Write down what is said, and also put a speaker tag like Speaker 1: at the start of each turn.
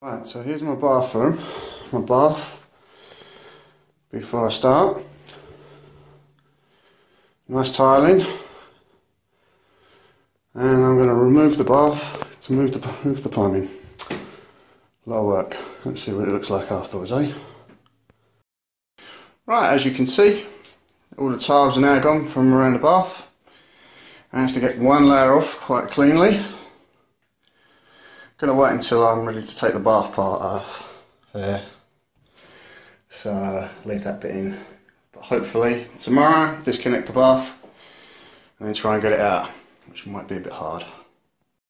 Speaker 1: Right, so here's my bathroom, my bath, before I start. Nice tiling. And I'm going to remove the bath to move the plumbing. A lot of work. Let's see what it looks like afterwards, eh? Right, as you can see, all the tiles are now gone from around the bath. I managed to get one layer off quite cleanly. Gonna wait until I'm ready to take the bath part off there, so leave that bit in. But hopefully tomorrow disconnect the bath and then try and get it out, which might be a bit hard.